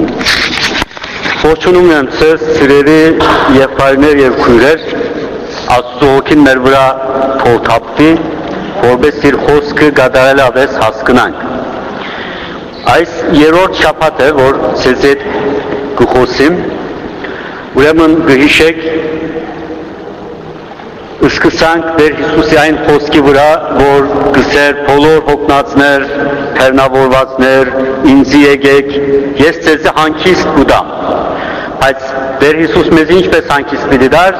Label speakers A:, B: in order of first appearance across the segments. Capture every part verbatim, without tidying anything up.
A: Ողջունում եմ ձեզ սիրելի եղբայրներ եւ քույրեր, Աստծո ոգին մեր վրա թողթափվի, որպես իր խոսքը գադարելավես հասկանանք։ Այս երրորդ շաբաթը, որ ձեզ հետ կխոսեմ, ուրեմն կհիշեք, սկսանք Տեր Հիսուսի այն խոսքի վրա, որ գսեր բոլոր հոգնածներ, թերնավորվածներ, ինձի եկեք, ես ձեզ հանգիստ կուտամ։ Բայց Տեր Հիսուս մեզ ինչպես հանգիստ պիտի տար,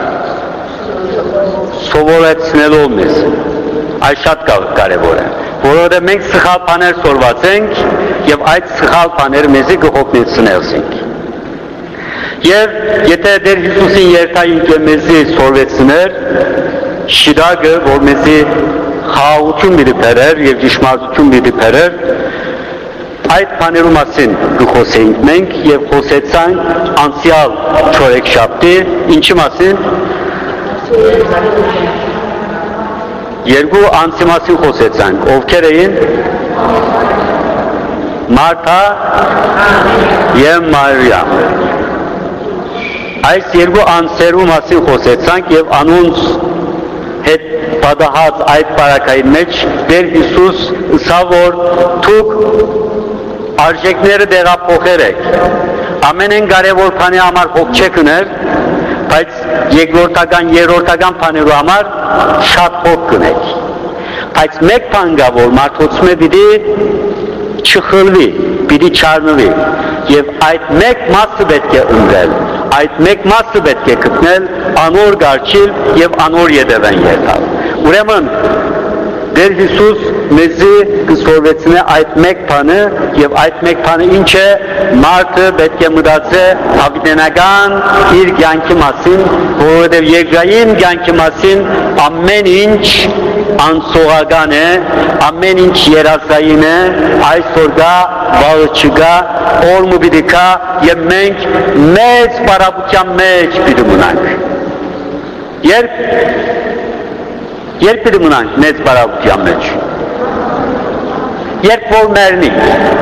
A: սովորեցնելով մեզ, այս շատ կարևոր է, որովհետև մենք սխալ բաներ սորված ենք եւ այդ սխալ բաները մեզի կհոգնեցնենք։ Եվ եթե Տեր Հիսուսին երթային կը մեզի սորվեցներ, շիրակը, որ մեզի խաղաղություն պիտի բերեր եւ ճշմարտություն պիտի բերեր, այդ բաներու մասին կխոսեինք մենք եւ խոսեցանք անցյալ չորեքշաբթի, ինչի մասին։ Երկու անձի մասին խոսեցանք, ովքեր էին Մարթա եւ Մարիամ։ Այս երկու անձերու մասին խոսեցանք եւ անոնց հետ պատահած այդ բարակայի մեջ Տեր Հիսուս ըսավ, որ դուք արժեքները տեղափոխեք, ամենեն կարևոր բանի համար հոգ չեք ուներ, բայց երկրորդական, երրորդական բաներու համար շատ հոգ կունեք։ Բայց մեկ բան կա, որ մարդոցում է պիտի չխլվի, պիտի չառնվի, եւ այդ մեկ մասը պետք է ընտրել, այդ մեկ մասը պետք է գտնել, անոր գարչիլ եւ անոր ետևեն երթալ։ Ուրեմն Տեր Հիսուս մեզի կսորվեցնե այդ մեկ բանը եւ այդ մեկ բանը ինչ է, մարդը պետք է մտածե հավիտենական իր կյանքի մասին, որովհետեւ երկրային կյանքի մասին ամեն ինչ անսողական է, ամեն ինչ երազային է, այսօր կա, վաղը չկա, օրը պիտի կա եւ մենք մեծ պարապության մեջ պիտի մնանք։ Երբ Երբ պիտի մնանք մեծ պարապության մեջ։ Երբ որ մեռնենք։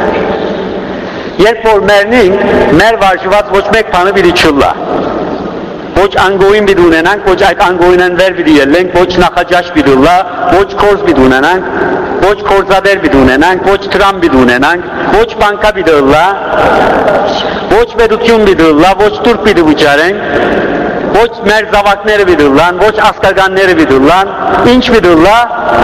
A: Երբ որ մեռնենք, մեր վարժված ոչ մեկ բանը պիտի չլա։ Ոչ անգոյին պիտի ունենանք, ոչ այդ անգոյինն վեր պիտի ելնենք, ոչ նախաճաշ պիտի լա, ոչ կորզ պիտի ունենանք, ոչ կորզադեր պիտի ունենանք, ոչ տրամ պիտի ունենանք, ոչ բանկա պիտի լա, ոչ պետություն պիտի լա, ոչ տուր պիտի վճարենք, ոչ մեր զավակները պիտի լան, ոչ ասկականները պիտի լան, ինչ պիտի լա,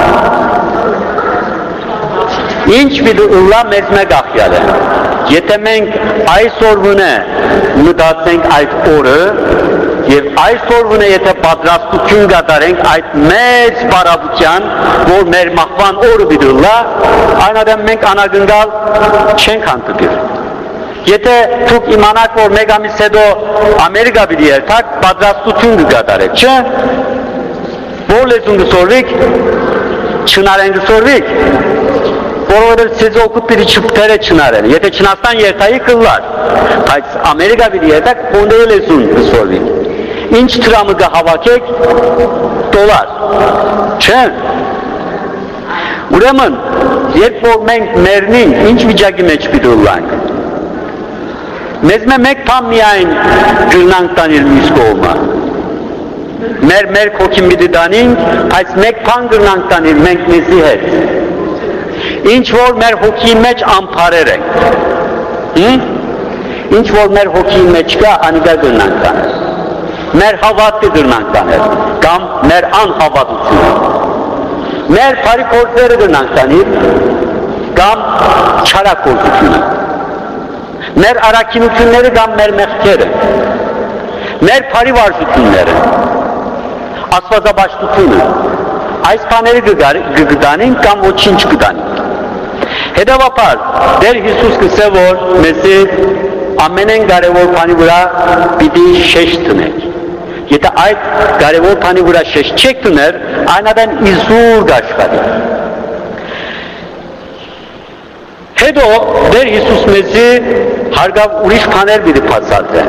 A: ինչ պիտի լա մեզ մեկ ախյալ է։ Եթե մենք այսօր վնե մտածենք այդ օրը, եւ այսօր վնե եթե պատրաստություն կատարենք այդ մեծ պարապության, որ մեր մահվան օրը պիտի լա, այնադեմ մենք անագնդալ չենք հանդգիր։ Եթե դուք իմանաք, որ մեկ ամիս հետո Ամերիկա պիտի երթաք, պատրաստություն կկատարեք, չէ՞։ Որ լեզուն կսորվիք, չնարեն կսորվիք, որովհետև ցեզ օգուտ պիտի չբերե չնարեն, եթե Չինաստան երթայի կլար, բայց Ամերիկա պիտի երթաք, ֆոնդերի լեզուն կսորվիք։ Ինչ տրամը կհավաքեք, դոլար, չէ՞։ Ուրեմն, երբ որ մենք մեռնենք, ինչ վիճակի մեջ պիտի լանք։ Մեզ մեկ բան միայն գնանք տանել մյուս կողմը։ Մեր մեր հոգին պիտի տանենք, բայց մեկ բան գնանք տանել մենք մեզի հետ։ Ինչ որ մեր հոգի մեջ անփարեր ենք։ Ինչ որ մեր հոգի մեջ կա, անիկա գնանք տանել։ Մեր հավատքը գնանք տանել, կամ մեր անհավատությունը։ Մեր բարի գործերը գնանք տանել, կամ չարագործությունը։ Մեր առաքինությունները կամ մեր մեղքերը, մեր բարի վարժությունները, աստվածաբաշխությունը, այս բաները կգտանենք կամ ոչինչ կտանենք։ Հետևաբար, Տեր Հիսուս կսե, որ մեզի ամենեն կարևոր բանի վրա պիտի շեշտ տնենք։ Եթե այդ կարևոր բանի վրա շեշտ չեք տներ, այնադեն իզուր կաշխատի։ Հետո Տեր Հիսուս մեզի հարգավ ուրիշ բաներ պիտի բացատրե։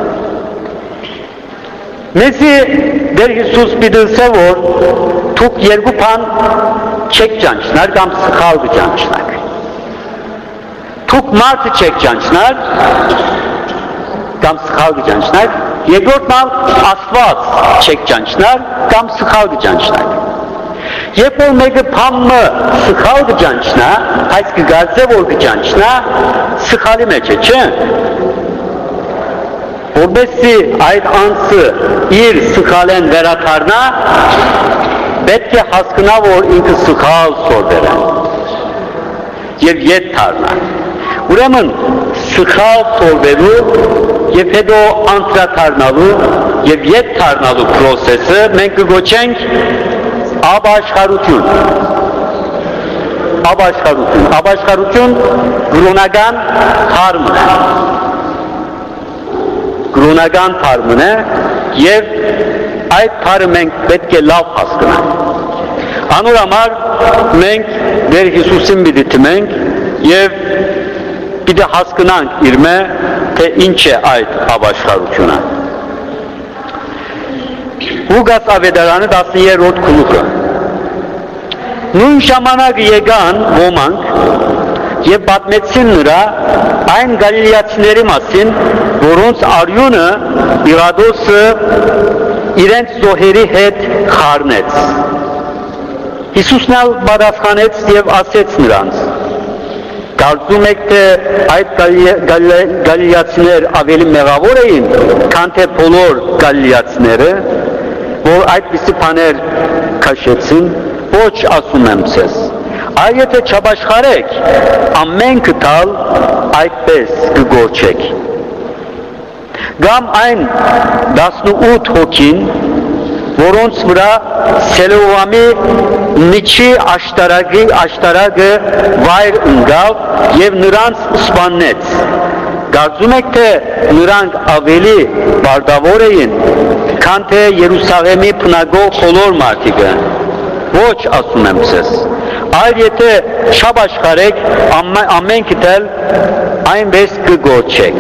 A: Մեզի Տեր Հիսուս պիտի ասե, որ դուք երկու բան չեք ճանչնար կամ սխալ կճանչնաք։ tuk martı çek cançlar, gam sıkalgı cançlar. Yegortmal asfalt çek cançlar, gam sıkalgı cançlar. Yepol megi pammı sıkalgı cançna, hayskı gazze volgı cançna, sıkali meçeçe. Obesi ait ansı ir sıkalen veratarna, betke haskına vor inki sıkal sor veren. Yev yet tarna. Uramın sıkal sor veru, yefedo antra tarnalı, yev yet tarnalı prosesi, menki goçenk, abaşkarutun. Abaşkarutun. Abaşkarutun, grunagan harmine. Grunagan harmine, yev ait parı menk betke lav haskına. Anuramar menk der hisusin biditi menk, yev bir de haskınan irme te inçe ait abaşkarutuna. Ugas avederanı dasın yer rot kuluku. Nun şamanag yegan vomank, ye batmetsin nıra, ayn galiliyatsinleri masin, vorons aryunu, iradosu, irent zoheri het karnets. Hisusnal badaskanets yev asets nırans. Garzumekte ait galiliyatsinler aveli megavoreyin, kante polor galiliyatsinleri, bu ait bisi paner kaşetsin, boç asumemses. Ayete çabaşkarek, ammen kıtal, ait bez gıgorçek. Gam ayn dasnu ut hokin, vorons vıra selovami niçi aştaragı aştaragı vayr ungav, yev nırans uspannet. Garzumekte nırang aveli bardavoreyin, kante Yerusalemi pnago kolor martige. Voç asumemses. Ayrıyete şabaşkarek ammen kitel ayn bes gıgorçek.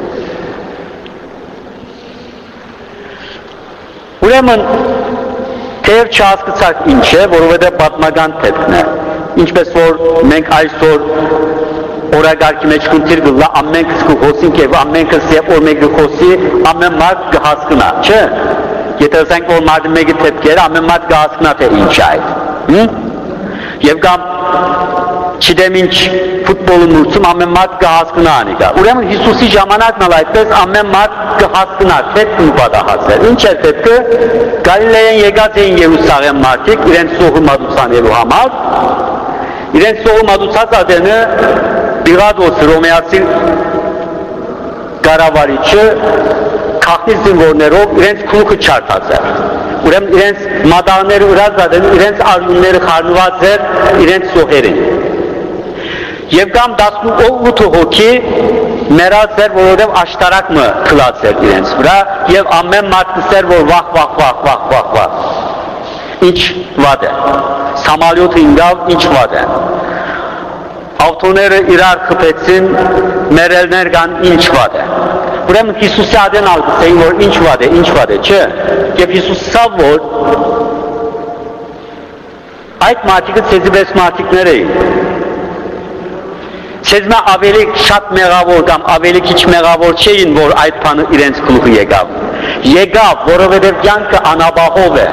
A: Ulemen tev çaskısak inçe, voruvede batmagan tepne. İnç besor, menk ay sor, oragar kime çıkın tirgılla, ammen kıskı hosin kev, ammen kıskı yap ormegi hosi, ammen mark gıhaskına. Çe? Yetersen ki o mardimegi tepkeri, ammen mark gıhaskına te inçay. Hı? Yevgam çideminç futbolu mursum, ammen mark gıhaskına aniga. Ulemen hisusi jamanak nalaytbez, ammen mark gıhaskına tep kupada haser. İnçer tepki, Galileyen yegazeyin Yerusalem martik, iren soğu madusan eluhamar. İren soğu madusas adını Bigadosu Romeyasi Garavariçi Kahnizin Vornerov İrens kuluku çartazer. Urem İrens madaneri urazaden İrens aryunleri karnıvazer İrens soherin. Yevgam dasnu o utu hoki merazer vorodev aştarak mı kılazer İrens vura. Yev ammen martkiser vor vah vah vah vah vah vah. İnç vade. Samalyot ingav inç vade. Avtoneri irar kıpetsin, merelnergan inç vade. Burem Hisusi aden algı sayı var inç vade, inç vade. Çe? Gep Hisusi sav var. Ait matikı sezi bes matik nereyi? Sezme avelik şat megavor gam, avelik hiç megavor çeyin var ait panı irens kuluku yegav. Yegav, vorovedev yankı anabahove.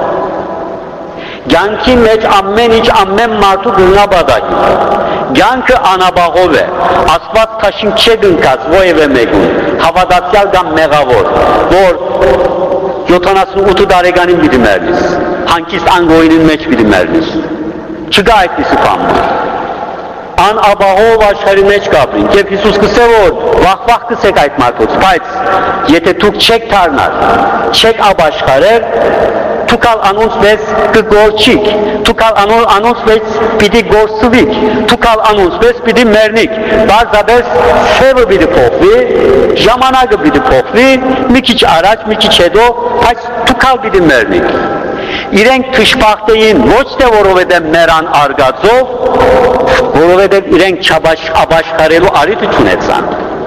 A: Ganki meç ammen iç ammen martu gılna badahi. Gankı anabahove. Asfat taşın çedin kaz voye ve megun. Havadasyal gam megavor. Vor yotanasını utu dareganin bidimerliz. Hankis angoyinin meç bidimerliz. Çıga etkisi pamma. An abahova şarimeç kabrin. Kep Hisus kısa vor. Vah vah kısek ait martos. Payt. Yete tuk çek tarnar. Çek abaşkarer. Tukal anons ves gorçik, tukal anons ves pidi gorsuvik, tukal anons ves pidi mernik. Bazı bes sev bidi pohvi, jamanagı bidi pohvi, mikiç araç, mikiç edo, paç tukal bidi mernik. İrenk tışpakteyin, voçte voroveden meran argazov, voroveden irenk çabaş abaş karelu arit üçün etsan.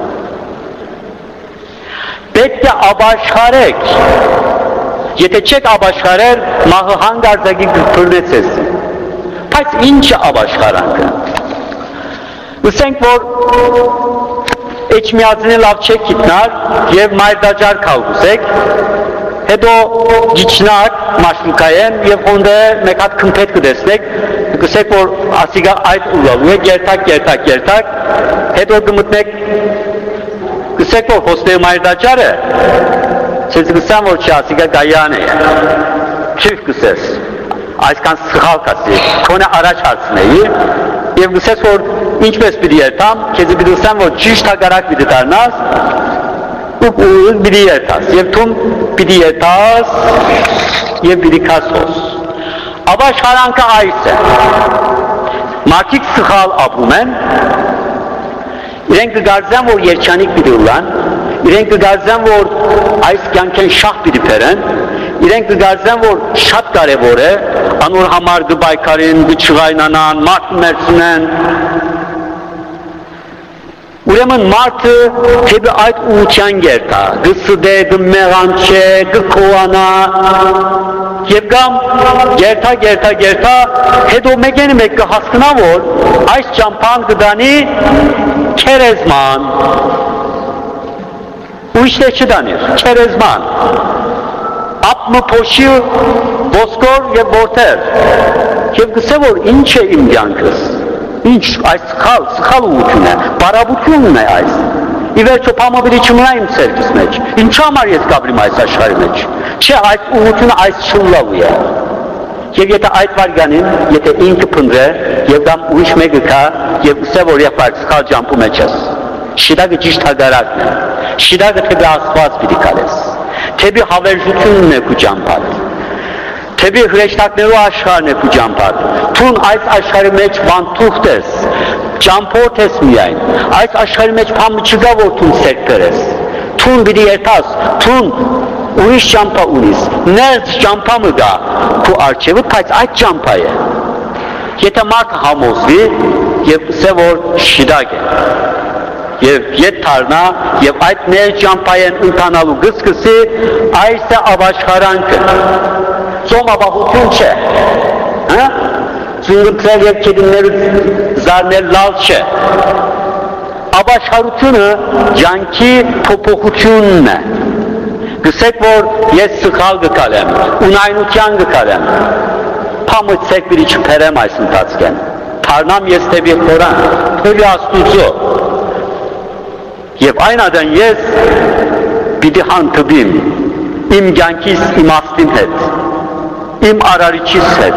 A: Bekle abaş karek. Yetecek abaşkarer mahı hangarzdaki pırnet sesi. Paç ince abaşkarankı. Üsenk vor eçmiyazını lavçek kitnar, yev maydacar kalgusek, hedo giçnak maşlukayen, yev honda mekat kımpet kıdesnek, Gısek vor asiga ait ulalıya, gertak gertak gertak, hedo gımıtnek, gısek vor hostaya maydacarı, siz gısan vor çasiga gayaneye, çift gıses, ayskan sıhalkası, kone araç harsineyi, yev gıses vor inç bir yer tam, kezi bir gısan vor çiş tagarak bir tarnaz, up uğuz bir yer tas, yev tum bir yer tas, yev bir kasos. Aba şaranka ayse, makik sıhal ablumen, İrenk garzem vor yerçanik biri ulan, İrenk garzem vor ays yanken şah biri peren, İrenk garzem vor şat gare vore, anur hamar gıbaykarin, gıçıgaynanan, mart mersinen, Uremin martı tebi ait uçan gerta, gısıde, gımmeğançe, gıkovana, Yevgam gerta gerta gerta hedo megeni mekke haskına vor ays campan gıdani kerezman u işte çıdanir kerezman apmı poşi boskor ve borter yevgıse vor inçe imgan kız inç ay sıkal sıkal uçune para buçune ays İver çopama bir içimine imsel kısmeç inça mariyet kabrim ays aşarı meç Çe ait uğutuna ait şıllavuya. Yev yete ait var ganin, yete inki pınre, yevdam uiş megika, yev sevor yapar sıkal campu meçes. Şidagı ciş tagarak ne? Şidagı tebi asfaz bidikales. Tebi haverjutun ne ku campar. Tebi hreştakneru aşhar ne ku campar. Tun ait aşharı meç vantuh des. Campor tesmiyayn. Ait aşharı meç pamçıga vor tun serperes. Tun biri yertas. Tun Uiş campa unis, nerz campa mı da ku arçevi kaç aç campayı. Yete mart hamozvi, yev sevor şidage. Yev yet tarna, yev ait nerz campayen intanalu gıskısı, ayse abaşkarankı. Zoma bahutünçe. Zıngırtlar yev kedinleri zarnel lalçe. Abaşharutunu canki topohuçunne. Gısek vor yes sıkal gı kalem, unaynutyan gı kalem. Pamut sek bir içi perem aysın tatsken. Tarnam yes tebi koran, tebi astuzu. Yev aynadan yes bidihan tıbim, im gankis im astin het, im arariçis het.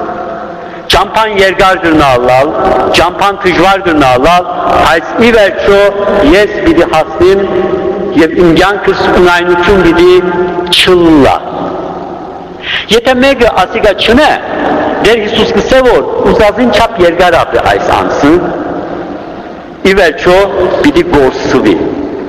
A: Campan yergardır nağlal, campan tücvardır nağlal, ays iverço yes bidihastin, yev imgan kız unaynutun bidi çılla. Yetemege asiga çıne, der Hisus kısevor, uzazın çap yergar abi ays ansı, iverço bidi gorsıvi.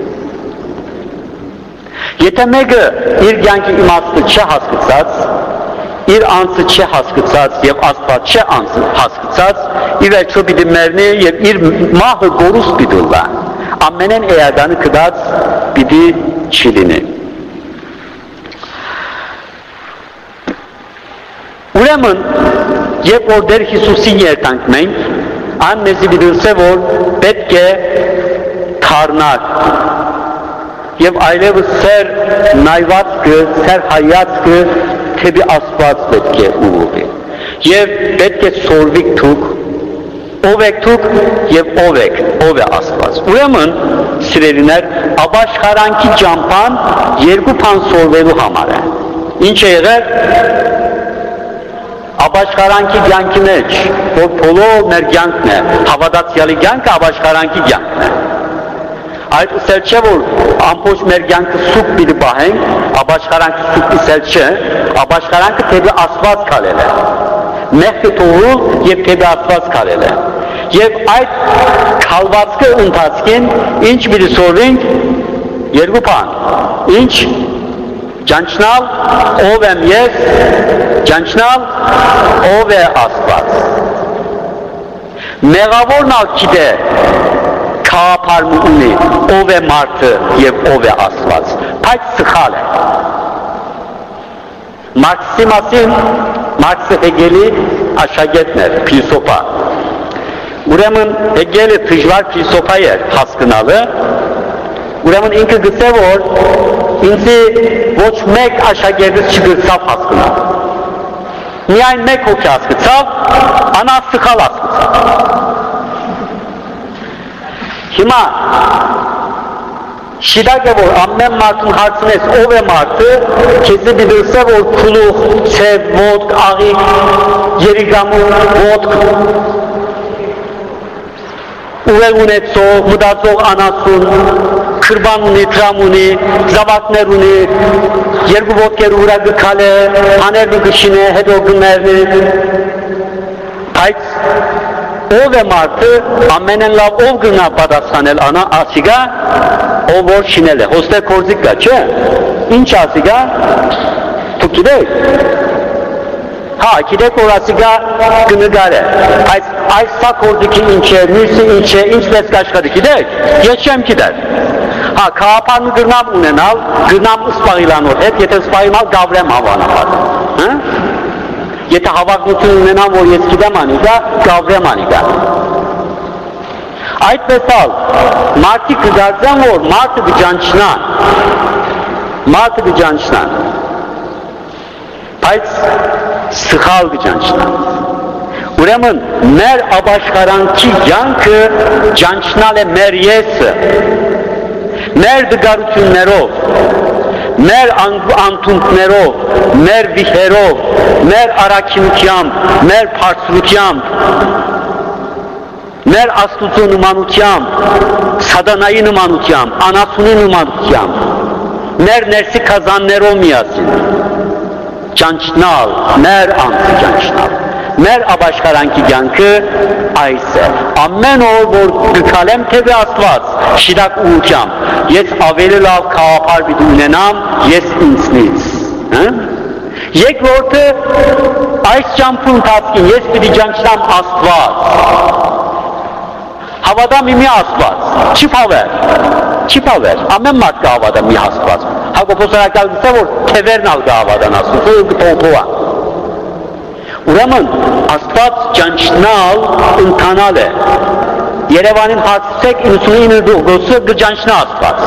A: Yetemege irganki imaslı çe haskıtsaz, ir ansı çe haskıtsaz, yev aspat çe ansı haskıtsaz, iverço bidi merni, yev ir mahı gorus bidulla. Ammenen eyadanı kıdaz bidi çilini. Ulemin yep or der Hisusi yer tankmen, annesi bilirse vor betke tarnak. Yep aylevi ser nayvatskı, ser hayatskı tebi asbat betke uğubi. Yep betke sorvik tuk, Ovek tuk, yev ovek, ove asfaz. Ulemin sireliner, abaşkaranki campan, yergupan sorvelu hamare. İnçe yeger, abaşkaranki gyankineç, o polo mergyankne, havadat yalı gyanka abaşkaranki gyankne. Ait iselçe vur, ampoş mergyankı suk bili baheng, abaşkaranki suk iselçe, abaşkaranki tebi asfaz kalele. Mehki toğul, yev tebi asfaz kalele. Yev ait kalvaskı ıntaskin, inç biri sorring, yergupan, inç, cançnal, ovem yes, cançnal, ove asfaz. Megavornal kide, kaapar mu'uni, ove martı, yev ove asfaz. Paç sıkhale. Maksimasin, Marx Hegel'i aşağı getmer, filosofa. Ուրեմն եկել է դժվար փիլիսոփայեր հասկանալը, ուրեմն ինքը գտե որ ինձ ոչ մեկ աշակերտից չգրծավ հասկանալ։ Միայն մեկ հոգի հասկացավ, անա սխալ հասկացավ։ Հիմա շիդակը որ ամեն մարդուն հարցնես ով է մարդը, քեզի դիտեսը որ քուլուխ, ցև, մոտք, աղիք, երիգամուն, մոտք, ուղեղ ունեցող, մտածող անասուն, քրբան ունի, տրամ ունի, զավակներ ունի, երկու ոտքեր ուրա գքալ է, հաներն ու գշին է, հետո գմերն բայց ով է մարդը ամենեն լավ ով գնա պատասխանել անա ասիգա ով որ շինել է հոստե կորձիկ կա չէ ինչ ասիգա դուք գիտեք հա գիտեք որ ասիգա կնգար է այս այս սա կորձիկի ինչ է մյուսը ինչ է ինչպես կաշխատի գիտեք ես չեմ գիտեր հա քաղաքան գրնամ ունենալ գրնամ սպաղիլանոր հետ եթե սպաղիլանալ գավրեմ հավանաբար հա եթե հավակնություն ունենամ, որ ես գիտեմ անիկա, գավրեմ անիկա։ Այդպես ալ, մարդիկ կգարձան, որ մարդը գջանչնան, մարդը գջանչնան, բայց սխալ գջանչնան։ Ուրեմն, մեր աբաշխարանքի յանքը ջանչնալ է մեր եսը, մեր դգարություններով, մեր անտունքներով, մեր վիհերով, մեր առաքինությամբ, մեր բարձրությամբ, մեր աստուծո նմանությամբ, սատանայի նմանությամբ, անասունի նմանությամբ, մեր ներսի կազաններով միասին, ճանչնալ, մեր անձը ճանչնալ, մեր աբաշխարանքի կյանքը այս է, ամեն օր որ գքալեմ թեպի Աստված, շիդակ ուղությամբ, ես ավելի լավ քաղաքար պիտի ունենամ, ես ինձնից, երկրորդը այս ճամփու ընթացքին ես պիտի ճանչնամ Աստված, հավատամ իմի Աստված, չի փավեր, չի փավեր, ամեն մարդ կհավատա մի Աստված, Հակոբոսարակալ գծե որ թևերն ալ կհավատան Աստված, ու կտողտողան, ուրեմն Աստված ճանչնալ ընթանալ է, Երևանին հարցրեք իննսունինը դուղգոսը գջանչնա Աստված,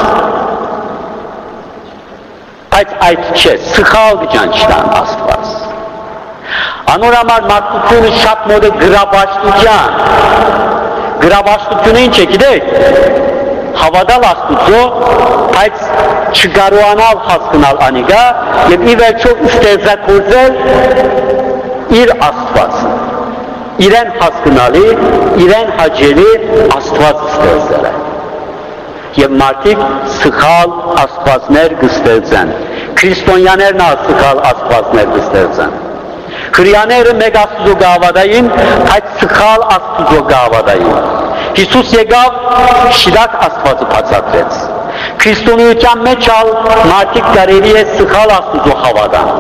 A: բայց այդ չէ, սխալ գջանչնան Աստված, անոր համար մարդկությունը շատ մոտ է գրաբաշխության, գրաբաշխությունը ինչ է գիտեք, հավատալ Աստուծո, բայց չկարողանալ հասկանալ անիկա եւ ի վերջո ստեղծագործել իր Աստվածը, իրեն հասկանալի, իրեն հաճելի Աստված ստեղծել է եւ մարդիկ սխալ Աստվածներ կստեղծեն, քրիստոնյաներն սխալ Աստվածներ կստեղծեն, հրեաները մեկ Աստուծո կհավատային, բայց սխալ Աստուծո կհավատային, Հիսուս եկավ շիդակ Աստվածը բացատրեց, քրիստոնեության մեջ ալ մարդիկ կարելի է սխալ Աստուծո հավատան,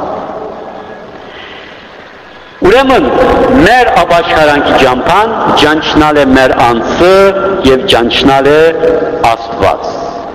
A: ուրեմն մեր աբաշխարանքի ճամփան ճանչնալ է մեր անձը եւ ճանչնալ է Աստված։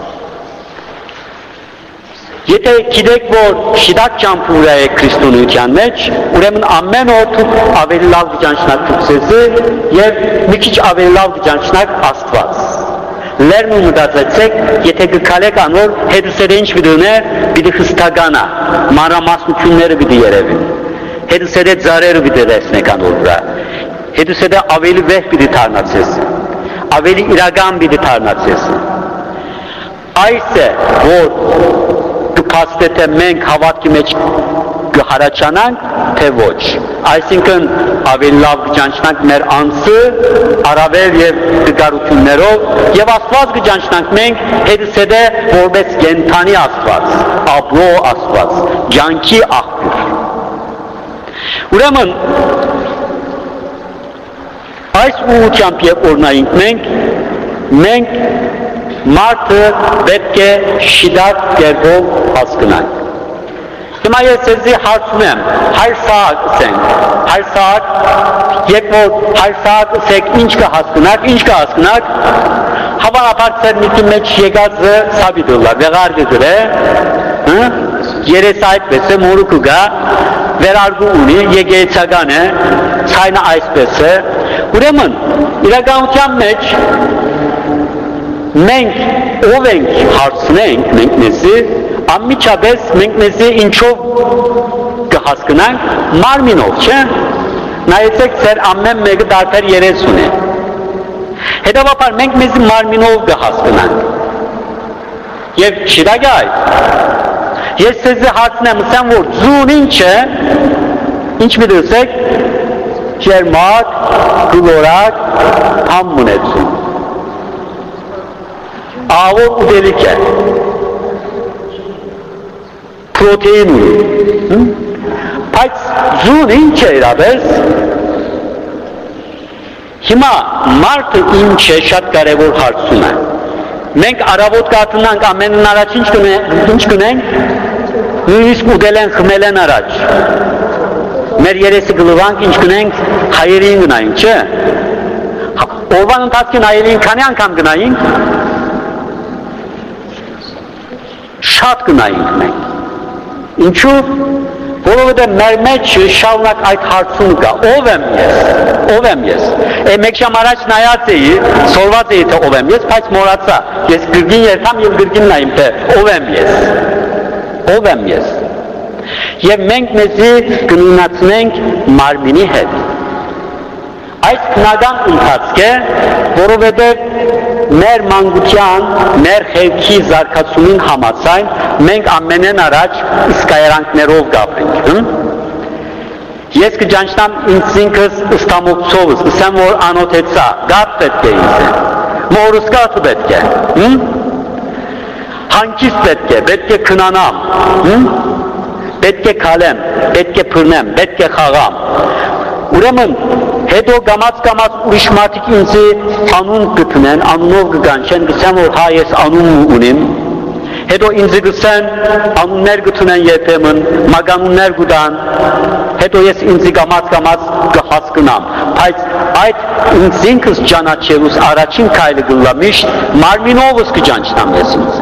A: Եթե գիտեք որ շիդակ ճամփու է քրիստոնեության մեջ, ուրեմն ամեն օր դուք ավելի լավ ճանչնաք դուքսեզը եւ մի քիչ ավելի լավ ճանչնաք Աստված։ Լերն ու մտածեցեք, եթե գքալեք անոր հետուսերը ինչ պիտի ունե, պիտի հստականա, մանրամասնությունները պիտի երևի։ Հետս է ձարերը պիտի տեսնեք անոր վրա, հետս է ավելի վեհ պիտի դառնացես, ավելի իրական պիտի դառնացես։ Այս է, որ կփաստե թե մենք հավատքի մեջ կհարաճանանք, թե ոչ։ Այսինքն ավելի լավ կճանչնանք մեր անձը, առավել եւ դգարություններով, եւ Աստված կճանչնանք մենք հետս է որպես կենդանի Աստված, ապրո Աստված, ջանքի աղբյուր։ Ուրեմն այս ուղղությամբ երբ օրնայինք մենք, մենք մարդը պետք է շիդակ կերպով հասկանանք։ Հիմա ես ձեզի հարցնեմ, հայր սաղ ասենք, հայր սաղ, երբ որ հայր սաղ ասեք ինչ կհասկանաք, ինչ կհասկանաք, հավանաբար ձեր միտքի մեջ եկածը Սաբիդուլլա, վեղար կգրե, երես այդպես է, մորուկը գա, վերարգու ունի, եգեյցական է, ցայնը այսպես է, Ուրեմն, իրականության մեջ մենք ով ենք հարցնենք մենք մեզի, անմիջապես մենք մեզի ինչով կհասկնանք, մարմինով, չէ՞։ Նայեցեք, ձեր ամեն մեկը տարբեր երես ունի։ Հետևաբար մենք մեզի մարմինով կհասկնանք։ Եվ չիդագ այդ, ես ձեզի հարցնեմ, ասեմ, որ ձուն ինչ է, ինչ մի դրսեք, ջերմակ, գլորակ, համ ունեցում։ Ավոր ուտելիք է, պրոտեին ունի, բայց ձուն ինչ է իրապես, հիմա մարդը ինչ է շատ կարևոր հարցում է, մենք առավոտ կատնանք ամենն առաջ ինչ կնենք, նույնիսկ ուտել են խմել են առաջ, մեր երեսը գլվանք ինչ կնենք, հայերին գնայինք, չէ, օրվան ընթացքին հայերին քանի անգամ գնայինք, շատ գնայինք մենք, ինչու, որովհետև մեր մեջ շարունակ այդ հարցում կա, ով եմ ես, ով եմ ես, է մեկ ժամ առաջ նայած էի, սորված էի թե ով եմ ես, բայց մորացա, ես գրգին երթամ և գրգին նայում թե ով եմ ես, ով եմ ես, և մենք մեզի կնույնացնենք մարմինի հետ, այս քննադամ ընթացք է, որովհետև մեր մանկության, մեր խելքի զարգացումին համաձայն մենք ամենեն առաջ իսկայարանքներով գաբրենք։ Ես կջանչնամ ինձ ինքս ըստամոքցովս, ասեմ, որ անոթեցա, գատ պետք է ինձ է, մորս գատը պետք է, հանքիս պետք է, պետք է քնանամ, պետք է քալեմ, պետք է փրնեմ, պետք է խաղամ, ուրեմն հետո գամած գամած ուրիշ մարդիկ ինձի անուն գտնեն, անունով կգանչեն, գսեն, որ հա ես անուն ունիմ, հետո ինձի գսեն, անուններ գտնեն երբեմն, մագանուններ գուտան, հետո ես ինձի գամած գամած կհասկնամ, բայց այդ ինձ ինքս ճանաչելուս առաջին քայլը գլա միշտ մարմինովս կճանչնամ ես ինձ։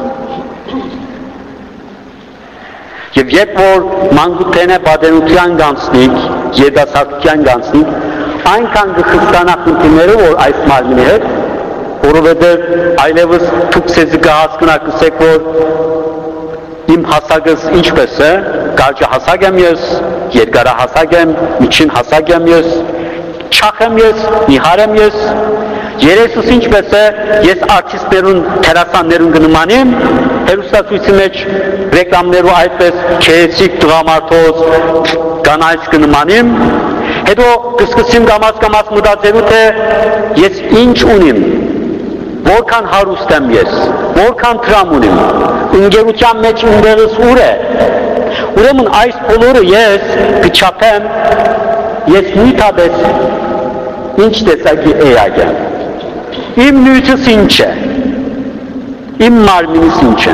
A: Եվ երբ որ մանկութենե պատենության գանցնիկ, երդասարտության գանցնիկ, այնքան կխստանա խնդիրները, որ այս մարմինի հետ, որովհետև այլևս դուք սեզի կհասկնա կսեք, որ իմ հասակս ինչպես է, կարճ հասակ եմ ես, երկարահասակ եմ, միջին հասակ եմ ես, չախ եմ ես, նիհար եմ ես, երեսուս ինչպես է, ես արտիստներուն, թերասաններուն կնմանիմ, հերուստացույցի մեջ ռեկլամներու այդպես քերեցիկ տղամարդոց կանայց կնմանիմ, հետո կսկսիմ կամաց-կամաց մտածելու թե ես ինչ ունիմ, որքան հարուստ եմ ես, որքան տրամ ունիմ, ընկերության մեջ ընդեղս ուր է, ուրեմն այս բոլորը ես կչապեմ, ես նույնապես ինչ տեսակի էյակ եմ, իմ նույնցս ինչ է, իմ մարմինիս ինչ է,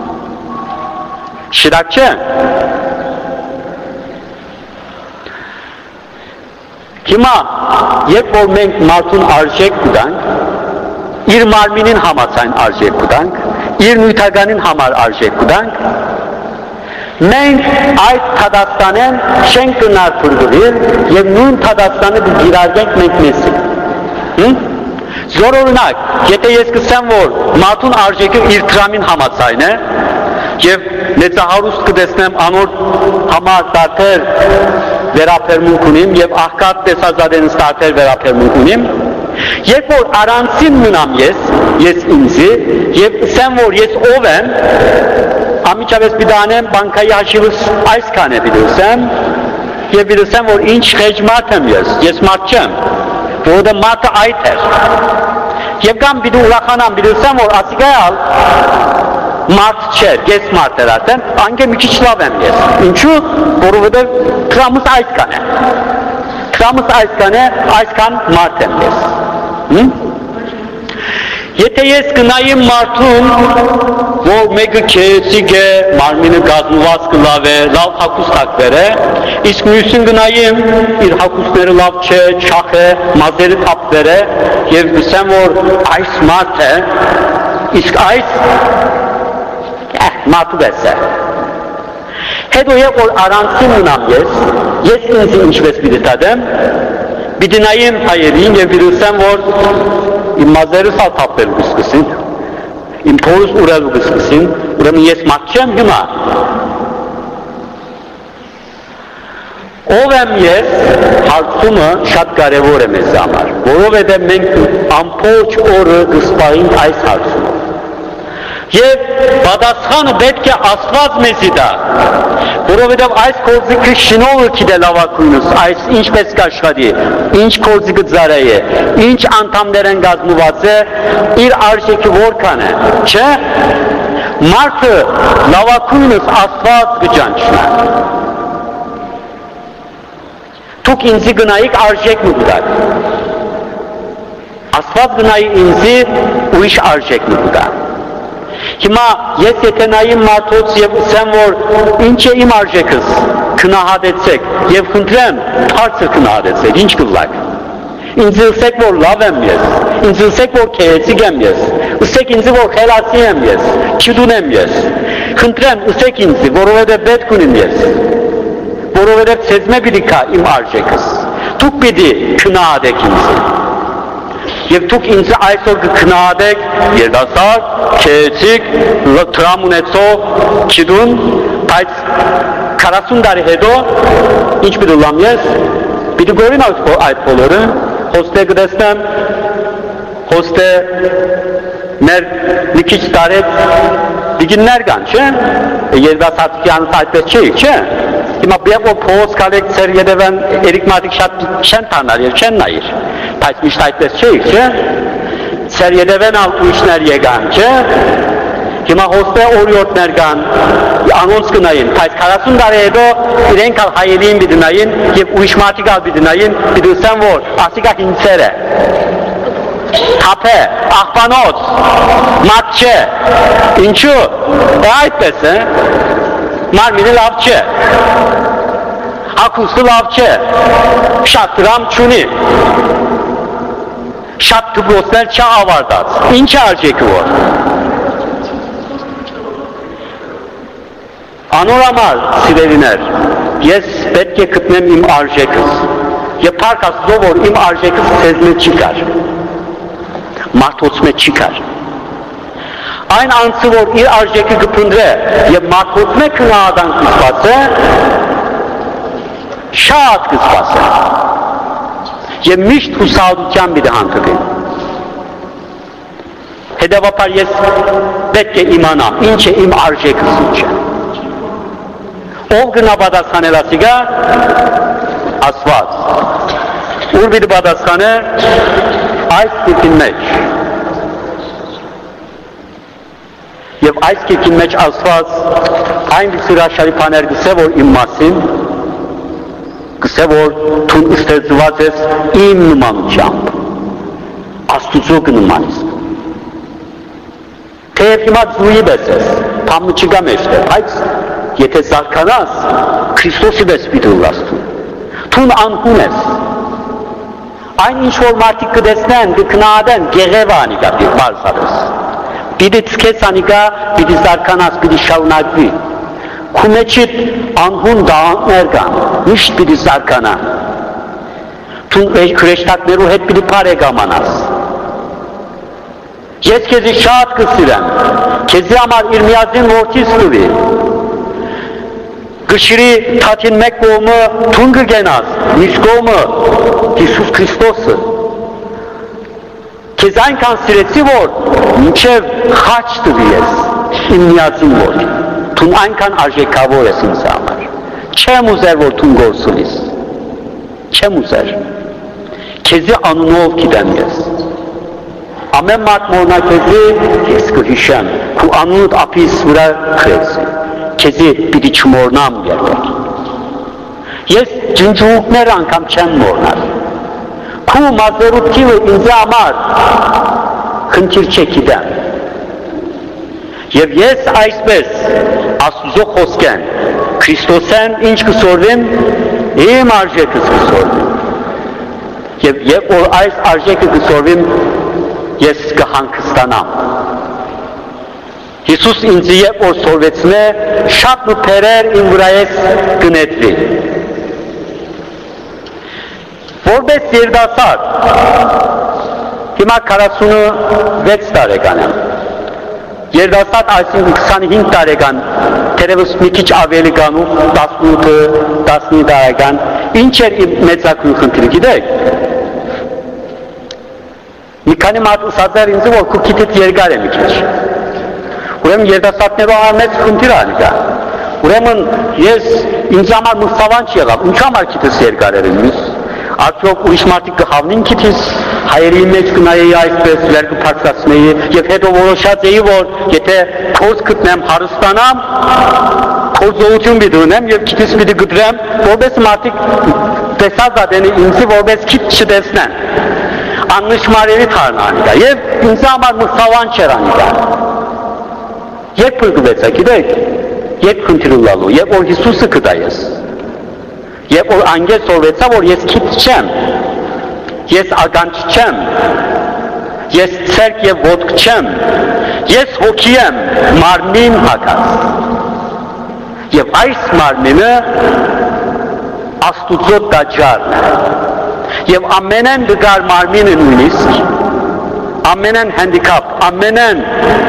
A: շիրակ չէ, հիմա, երբ որ մենք մարդուն արժեք կուտանք, իր մարմինին համացայն արժեք կուտանք, իր նույթականին համար արժեք կուտանք, մենք այդ թադաստանեն չենք կնար փրգվիր և նույն թադաստանը գիրարգենք մենք մեսի։ Զորօրինակ, եթե ես կսեմ, որ մարդուն արժեքը իր տրամին համացայն է և մեծահարուստ կտեսնեմ անոր համար տարբեր վերապերմունք ունիմ և աղքատ տեսազադենս տարբեր վերապերմունք ունիմ, երբ որ առանցին մնամ ես, ես ինձի և ասեմ, որ ես ով եմ, ամիջապես պիտանեմ բանկայի հաշիվս այսքան է պիտուսեմ և պիտուսեմ, որ ինչ խեջ մարդ եմ ես, ես մարդ չեմ, որովհետև մարդը այդ էր և կամ պիտու ուրախանամ, պիտուսեմ, որ ասիկայալ մարդ չէր, ես մարդ էր արդեն, անգե մի քիչ լավ եմ ես, ինչու, որովհետև տրամս այսքան է, տրամս այսքան է, այսքան մարդ եմ ես, եթե ես կնայեմ մարդուն, որ մեկը քերեցիկ է, մարմինը գազմված կլավ է, լավ հակուստակվեր է, իսկ մյուսին գնայեմ, իր հակուստները լավ չէ, չախ է, մազերը թապվեր է, և գսեմ, որ այս մարդ է, իսկ այս մարդու բես է։ Հետո երբ որ առանցին մնամ ես, ես ինձ ինչպես պիտի տադեմ, Bidinayim hayrin ye bilsem var imazları sal tapel kıskısın. İmporus ural kıskısın. Uramı yes matchem hüma. O vem yes hartsuma şat garevore mezamar. Borovede men ampoç oru kıspayin ay hartsuma. Ye badashan betke asvaz mezida. Borovede ays kolzi kışinovu ki de lava kuyunuz. Ays inç peskaşvadi, inç kolzi gıdzaraye, inç antam deren gaz muvazze, ir arjeki vorkane. Çe martı lava kuyunuz asvaz gıcançına. Tuk inzi gınayık arjek mi budak? Asvaz gınayı inzi uiş arjek mi budak? Kima yes yetenayim matots yev sen vor inçe im arjekız kına hadetsek yev hıntrem tartır kına hadetsek inç kıllak. İnzilsek vor lavem yes, inzilsek vor kehetsigem yes, ısek inzi vor helasiyem yes, çidunem yes. Hıntrem ısek inzi vorovede betkunim yes. Borovede sezme birika im arjekız. Tuk bidi kına adek inzi. Yev tuk inzi aysorgı kına adek yerdasar, kehetsik, tramunetso, çidun, tayt karasun dari hedo, inç bir ulam yes. Bidi gorin ayt polları, hoste gıdestem, hoste mer nikiç taret, diginler gançe, yerdasar yani tayt çeyikçe. Kima bir o poz kalek seriyede ben erikmatik şat şen tanar yer şen nayır. Taçmış taytles çeyikçe seriyede ben al uyuşner yegançe. Kima hoste oriyot nergan anons kınayın. Taç karasun daredo iren kal hayeliyim bidinayın. Yep uyuşmatik al bidinayın. Bidilsen vor asika hinsere. Tape, ahbanot, matçe, inçu, e ait bese. Marmini lavçe, akuslu lavçe, şatram çuni, şattı gosler ça avardat, inçe arjeki var. Anoramar siveriner, yes betke kıtnem im arjekız, ye parkas zovor im arjekız sezme çıkar, martotsme çıkar. Aynı ansı vor ir arjeki gıpındre ye makotme kınadan kıspası şaat kıspası ye mişt husavdukan bir de hantıkı hede vapar yes betke imana inçe im arje kısınca ol gına badashane lasiga asvat ur bir badashane ay stilkinmeç Yev ayski kinmeç asfaz aynı sıra şaripaner gısevor immasin gısevor tun istezvazes im numançam astuzuk numanis tevhimat zuyi beses tam çıgameşte payts yete zarkanas Kristosi bes bidurlastun tun anhunes aynı informatik gıdesnen gıknaden gerevani gabi barsarız bidi tkesanika, bidi zarkanas, bidi şavnagvi. Kumeçit anhun dağın ergan, mişt bidi zarkana. Tun küreştak meru hep bidi paregamanas. Yes kezi şahat kısirem, kezi amar irmiyazin vortis kıvi. Gışri tatin mekboğumu tungı genaz, miskoğumu, Jesus Kristos'u. Kezayn kan siresi var, niçev haçtı diyez, imniyazin var. Tun ankan arje kavoresin samar. Çemuzer var tun gorsulis. Çemuzer. Kezi anunov kidemyez. Amen matmona kezi keskı hişem. Ku anut apis vura krezi. Kezi bidi çumornam gerek. Yes cincuğuk neran kam çem mornar. Ku mazerutki ve inzamar hınçır çekiden yev yes aysbes asuzo hosken Kristosen inç kısorvim im arje kız kısorvim yev yev ol ays arje kısorvim yes gıhan kıstanam Jesus inzi yev ol sorvetsine şap mı perer in vrayes gınetri որպես երիտասարդ, հիմա քառասունվեց տարեկան եմ, երիտասարդ այսինքն քսանհինգ տարեկան, թերևս մի քիչ ավելի գանու, տասնութ տասնինը տարեկան, ինչ էր իմ մեծագույն խնդիրը, գիտեք։ Մի քանի մարդ ուսած էր ինձ, որ քուքիթից երկար է մի քիչ։ Ուրեմն երիտասարդներու համար մեծ խնդիր ալիքա։ Ուրեմն ես ինձ համար մուսավանչ եղավ, ինչ համար քիթս երկար էր ինձ։ Արդյոք ուրիշ մարդիկ կհավնին քիթիս, հայերի մեջ կնայեի այսպես, վեր կփակցացնեի, եւ հետո որոշած էի, որ եթե փորձ գտնեմ հարստանամ, փորձողություն պիտի ունեմ եւ քիթիս պիտի գտնեմ, որպես մարդիկ տեսած ադենի ինձի որպես քիթ չտեսնեն։ Աննշմարելի թարնանիգա եւ ինձ համար մուսավանչ էր անիգա։ Երբ փրկվեցա, գիտեք, երբ խնդիրը լալու, երբ որ Հիսուսը կդա ես, երբ որ անգել սորվեցա, որ ես քիթ չեմ, ես ականջ չեմ, ես ցերկ եւ ոտք չեմ, ես հոգի եմ, մարմին հակած։ Եվ այս մարմինը Աստուծո տաճարն է։ Եվ ամենեն դգար մարմինը նույնիսկ, ամենեն հանդիկապ, ամենեն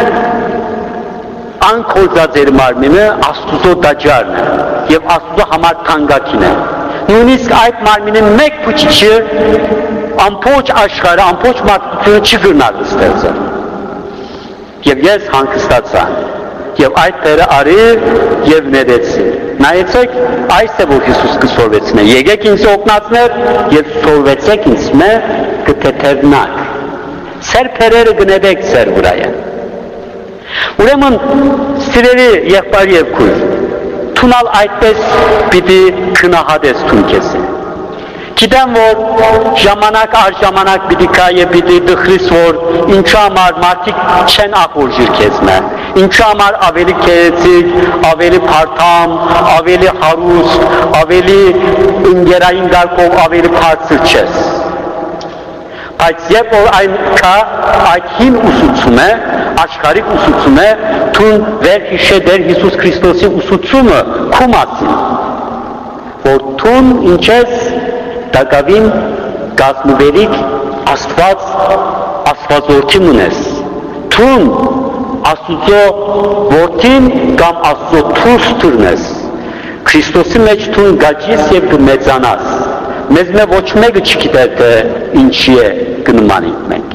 A: անկոլծածեր մարմինը Աստուծո տաճարն է եւ Աստուծո համար թանկագին է։ Նույնիսկ այդ մարմինի մեկ փուչիչը ամբողջ աշխարհը, ամբողջ մարդկությունը չգրնար ստեղծել։ Եվ ես հանգստացա եւ այդ Տերը արի եւ ներեցի։ Նայեցեք, այս է որ Հիսուս կսորվեցնե։ Եկեք ինձ օգնացներ եւ սորվեցեք ինձ մե կթեթևնակ։ Սերփերերը գնեդեք սեր վրայը։ Ուրեմն սիրելի եղբայր եւ քույր, թունալ այդպես պիտի քնահատես թուն քեզ։ Գիտեմ, որ ժամանակ առ ժամանակ պիտի կա եւ պիտի դխրիս, որ ինչու համար մարդիկ չեն ախորժիր քեզ մե, ինչու համար ավելի քերեցիկ, ավելի փարթամ, ավելի հարուստ, ավելի ինգերային դարկով ավելի բարձր չես։ Բայց երբ որ այն կա, այդ հին ուսուցում է, աշխարհիկ ուսուցում է, թուն վեր հիշե դեր Հիսուս Քրիստոսի ուսուցումը քու մասին, որ թուն ինչ ես դակավին գազմուվերիկ Աստված Աստվածորդին ունես, թուն Աստուծո որդին կամ Աստծո թուստուրն ես, Քրիստոսի մեջ թուն գաջիս և կմեծանաս, մեզ մե ոչ մեկը չգիտեր թե ինչի է գնմանիք մենք։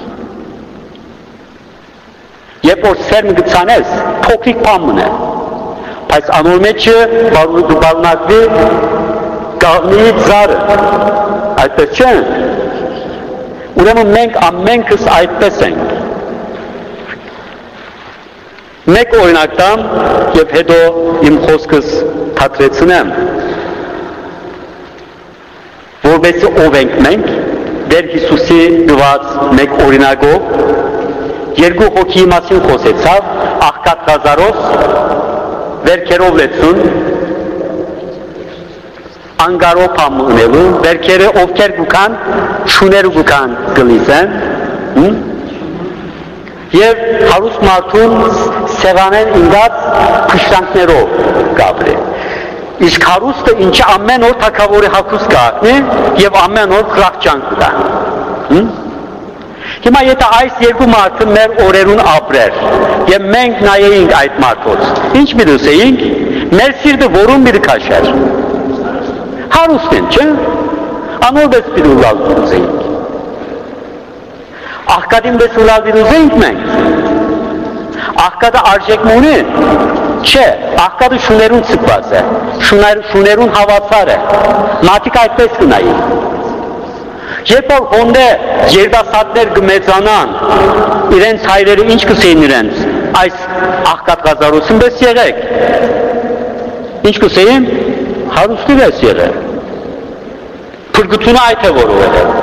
A: Երբ որ սերմ գցանես, փոքրիկ բան մնե, բայց անոր մեջը բարունակվի կաղնի ձարը, այդպես չէ։ Ուրեմն մենք ամենքս այդպես ենք։ Մեկ օրինակ տամ եւ հետո իմ խոսքս թատրեցնեմ, որովհետեւ ով ենք մենք, դեր Հիսուսի դված մեկ օրինակով, երկու հոգի մասին խոսեցավ, աղքատ Ղազարոս, վերքերով լեցուն, անգարով համունելու, վերքերը ովքեր գուքան, շուներու գուքան գլիսեն, և հարուստ մարդուն սևանեն ինգած փշտանքներով գաբրե։ Իսկ հարուստը ինչը ամեն օր թագավորի հագուստ կհագնի և ամեն օր խրախճանք կտան։ Հիմա եթե այս երկու մարդը մեր օրերուն ապրեր և մենք նայեինք այդ մարդոց, ինչ մի դուսեինք, մեր սիրտը որում մի դքաշեր։ Հարուստ են, չէ՞։ Անորպես պիտի ուլալ դուզեինք։ Աղքատին պես ուլալ դուզեինք մենք։ Աղքատը արժեք մունի, չէ, աղքատը շուներուն ծպված է, շուներուն հավասար է, մարդիկ այդպես կնայի։ Երբ որ հոնդե երդասատներ կմեծանան, իրենց հայրերը ինչ կսեին իրենց, այս աղքատ Ղազարոսին պես եղեք, ինչ կսեին, հարուստի պես եղեք, փրկությունը այդ է որով է։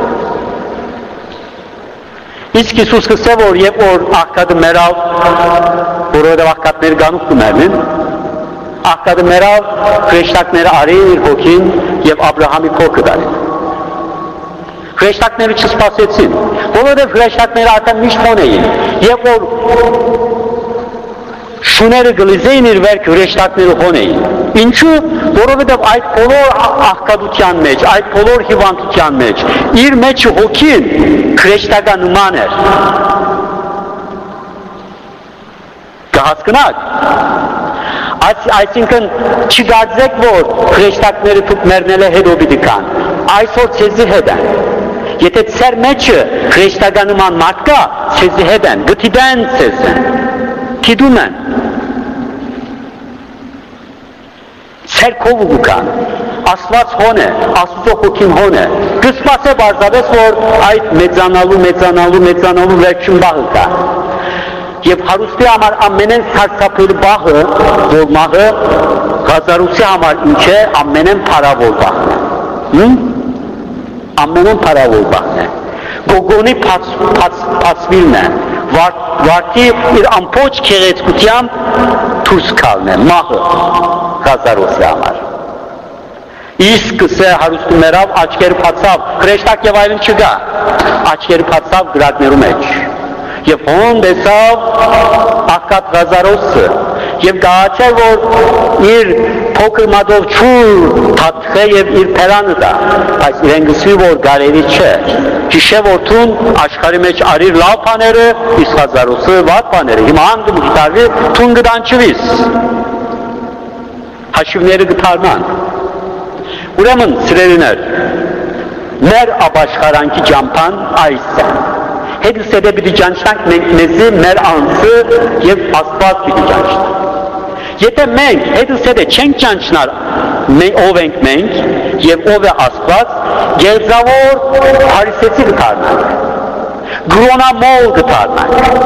A: Իսկ Հիսուս կսե, որ երբ որ աղքատը մերավ, որովհետև աղքատներ գանուք կմերնին, աղքատը մերավ, հրեշտակները արին իր հոգին և Աբրահամի փոքը դարին։ Հրեշտակները չսպասեցին, որովհետև հրեշտակները արդեն միշտ հոն էին, երբ որ շուները գլիզեին իր վերք հրեշտակները հոն էին, Ինչու, որովհետև այդ բոլոր աղքատության մեջ, այդ բոլոր հիվանդության մեջ, իր մեջ հոգին քրեստականուման էր։ Կհասկնաք։ Այսինքն չգարձեք, որ քրեստակները թուք մերնել է հետոբիդի կան, այսօր ցեզի հետ են։ Եթե ծեր մեջը քրեստականուման մարդ կա, ցեզի հետ են, գտիդեն ցեզ են, գիտում են։ Ծեր քովու կան, Աստված հոն է, Աստուծո հոգին հոն է, կսպասե բարձավես, որ այդ մեծանալու, մեծանալու, մեծանալու վերջին բաղը կա։ Եվ հարուստի համար ամենեն սարսափել բաղը, որ մաղը գազարուսի համար ինչ է, ամենեն պարավոր բաղն է։ Ամենեն պարավոր բաղն է։ Գոգոնի պացվիլն է, վարտի իր ամպոչ կեղեցկությամբ թուրս կալն է, մաղը գազարուսի համար։ Իսկ սե հարուստի մերավ աչկեր պացավ, կրեշտակ և այլն չգա, աչկեր պացավ գրակներու մեջ։ Եվ հոն դեսավ աղկատ գազարոսը և գաղաչեր, որ իր փոքր մատով չուր թատխե և իր պերանը դա, այս իրեն գսվի, որ գարերի չէ, ճիշե որ թուն աշխարի մեջ արիր լավ պաները, իսկ գազարոսը վատ պաները, հիմա անգում գիտարվի, թուն գտանչվիս, հաշիվները գտարման։ Ուրեմն, սրերիներ, մեր աբաշխարանքի ճամփան այս է։ Հետո սեդե պիտի ճանչնանք մենք մեզի մեր անձը և Աստված պիտի ճանչնանք։ Եթե մենք հետո սեդե չենք ճանչնար ով ենք մենք և ով է Աստված, գերձավոր հարիսեցի գտարնանք, գրոնամոլ գտարնանք։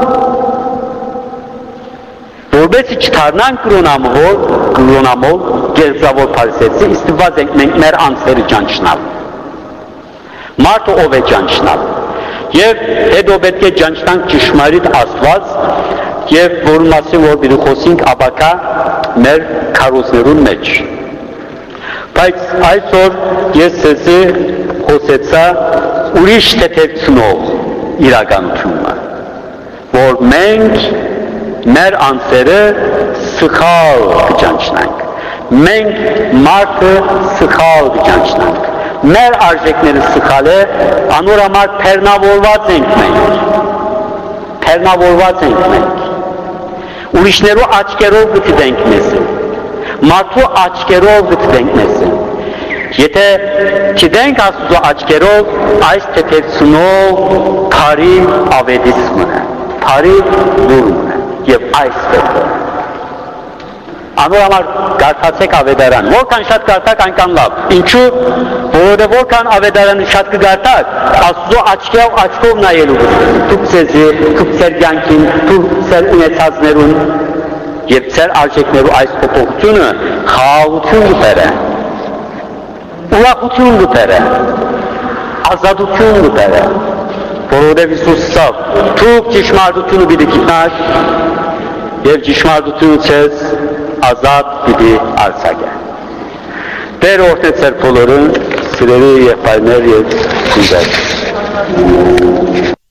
A: Որբեսի չթարնանք գրոնամոլ, գրոնամոլ, գերձավոր հարիսեցի, իստված ենք մենք մեր անձերը ճանչնալ։ Մարդը ով է ճանչնալ։ Եվ հետո պետք է ճանչնանք ճշմարիտ Աստված և որում մասին որ պիտի խոսենք ապակա մեր քարոզներուն մեջ։ Բայց այսօր ես սեզի խոսեցա ուրիշ թեթևցնող իրականությունը, որ մենք մեր անձերը սխալ կճանչնանք, մենք մարդը սխալ կճանչնանք, մեր արժեքները սխալ է, անոր համար պերնավորված ենք մենք, պերնավորված ենք մենք, ուրիշներու աչկերով գտվենք մեզ, մարդու աչկերով գտվենք մեզ, եթե գիտենք Աստուծո աչկերով, այս թեթևցնող փարի ավետիսմն է, փարի լուրումն է, և այս պետք է։ Անոր համար գարտացեք ավետարան, որքան շատ գարտակ այնքան լավ, ինչու, որովհետև որքան ավետարանը շատ կգարտակ, Աստուծո աչքով աչքով նայելու գտվեք, դուք ձեզի, դուք ձեր կյանքին, դուք ձեր ունեցածներուն և ձեր արժեքներու այս փոփոխությունը խաղաղություն կբերե, ուրախություն կբերե, ազատություն կբերե, որովհետև Հիսուս ասավ, դուք ճշմարտությունը պիտի գիտնաք և ճշմարտությունը ձեզ ազատ պիտի արձակե։ Տեր օրհնե ձեր բոլորը, սիրելի եղբայրներ և քույրեր։